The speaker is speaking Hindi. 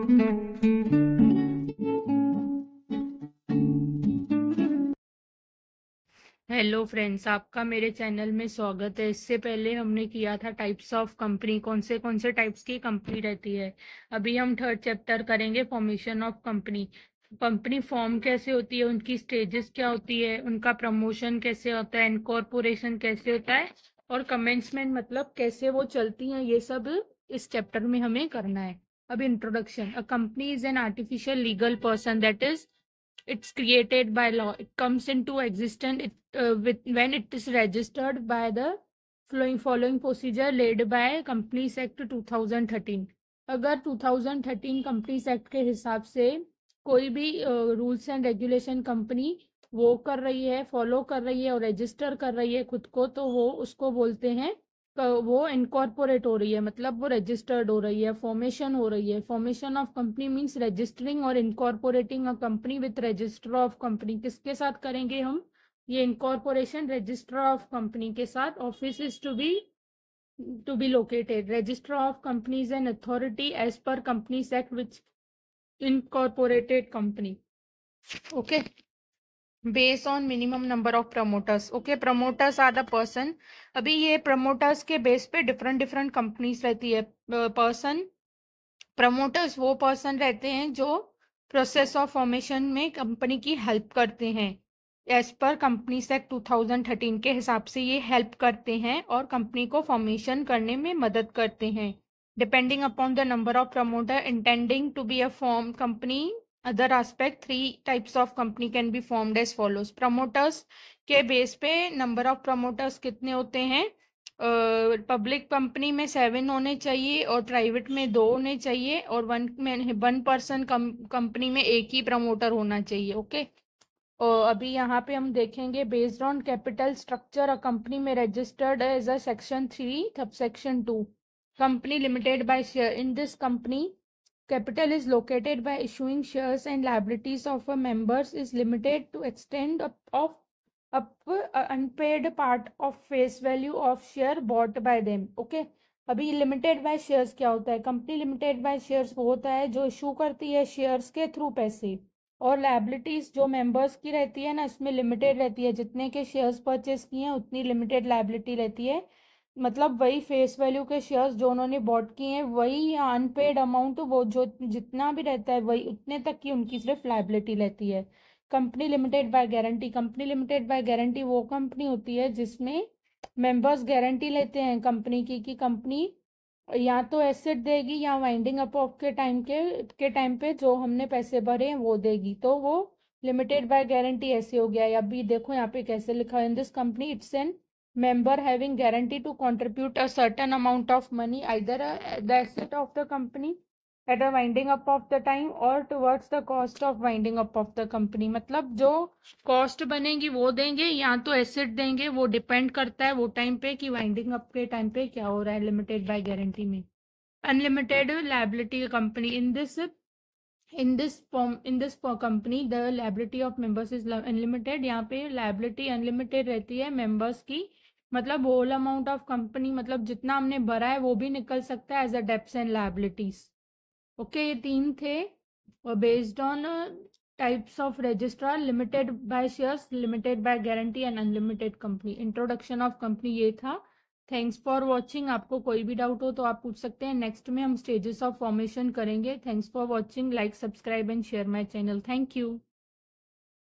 हेलो फ्रेंड्स, आपका मेरे चैनल में स्वागत है। इससे पहले हमने किया था टाइप्स ऑफ कंपनी, कौन से टाइप्स की कंपनी रहती है। अभी हम थर्ड चैप्टर करेंगे, formation of company. Company form कैसे होती है, उनकी स्टेजेस क्या होती है, उनका प्रमोशन कैसे होता है, इनकॉर्पोरेशन कैसे होता है, और कमेंसमेंट मतलब कैसे वो चलती हैं, ये सब इस चैप्टर में हमें करना है। अब introduction. A company is an artificial legal person that is it's created by law. It comes into existence when it is registered by the following procedure laid by Companies Act 2013. अगर 2013 कंपनीज एक्ट के हिसाब से कोई भी रूल्स एंड रेगुलेशन कंपनी वो कर रही है, फॉलो कर रही है और रजिस्टर कर रही है खुद को, तो वो उसको बोलते हैं वो इनकॉर्पोरेट हो रही है, मतलब वो रजिस्टर्ड हो रही है, फॉर्मेशन हो रही है। Formation of company means registering और incorporating a company with register of company. किसके साथ करेंगे हम ये इनकॉर्पोरेशन? रजिस्टर ऑफ कंपनी के साथ। Office is to be located. Register of company is an authority as per companies act which incorporated company. Okay. Based on minimum number of promoters. Okay, promoters are the person. अभी ये प्रमोटर्स के बेस पे डिफरेंट डिफरेंट कंपनीज रहती है। पर्सन प्रमोटर्स वो पर्सन रहते हैं जो प्रोसेस ऑफ फॉर्मेशन में कंपनी की हेल्प करते हैं। एज पर कंपनी एक्ट 2013 के हिसाब से ये हेल्प करते हैं और कंपनी को फॉर्मेशन करने में मदद करते हैं। Depending upon the number of promoter intending to be a form company other aspect, 3 types of company can be formed as follows. Promoters के बेस पे नंबर ऑफ प्रमोटर्स कितने होते हैं? पब्लिक कंपनी में 7 होने चाहिए और प्राइवेट में 2 होने चाहिए, और वन पर्सन कंपनी में एक ही प्रमोटर होना चाहिए। ओके। और अभी यहाँ पे हम देखेंगे based on capital structure a company में registered as a section 3 sub section 2 company limited by share. In this company capital is located by issuing shares and liabilities of a members is limited to extent up unpaid part of face value of share bought by them. Okay. अभी लिमिटेड बाय शेयर्स क्या होता है? कंपनी लिमिटेड बाय शेयर्स वो होता है जो इशू करती है शेयर्स के थ्रू पैसे, और लाइबिलिटीज जो मेंबर्स की रहती है ना, इसमें लिमिटेड रहती है। जितने के शेयर्स परचेस किए हैं उतनी लिमिटेड लाइबिलिटी रहती है। मतलब वही फेस वैल्यू के शेयर्स जो उन्होंने बॉट किए हैं वही अनपेड अमाउंट वो जो जितना भी रहता है वही उतने तक की उनकी सिर्फ लाइबिलिटी रहती है। Company limited by guarantee. Company limited by guarantee वो कंपनी होती है जिसमें मेंबर्स गारंटी लेते हैं कंपनी की कि कंपनी या तो एसेट देगी या वाइंडिंग अप ऑफ के टाइम पे जो हमने पैसे भरे हैं वो देगी, तो वो लिमिटेड बाय गारंटी ऐसे हो गया है। अभी देखो यहाँ पे कैसे लिखा है, in this company it's an member having guarantee to contribute a certain amount of money either the asset of the company at the winding up of the time or towards the cost of winding up of the company। मतलब जो कॉस्ट बनेगी वो देंगे या तो एसेट देंगे, वो डिपेंड करता है वो टाइम पे कि वाइंडिंग अप के टाइम पे क्या हो रहा है लिमिटेड बाय गारंटी में। Unlimited liability company. in this company the liability of members is unlimited। यहाँ पे liability अनलिमिटेड रहती है मेंबर्स की, मतलब होल अमाउंट ऑफ कंपनी, मतलब जितना हमने भरा है वो भी निकल सकता है as a debts and liabilities. Okay, ये 3 थे। और based on types of registrar, limited by shares, limited by guarantee and unlimited company. Introduction of company ये था। Thanks for watching. आपको कोई भी डाउट हो तो आप पूछ सकते हैं। नेक्स्ट में हम स्टेजेस ऑफ फॉर्मेशन करेंगे। Thanks for watching. Like, subscribe and share my channel. Thank you.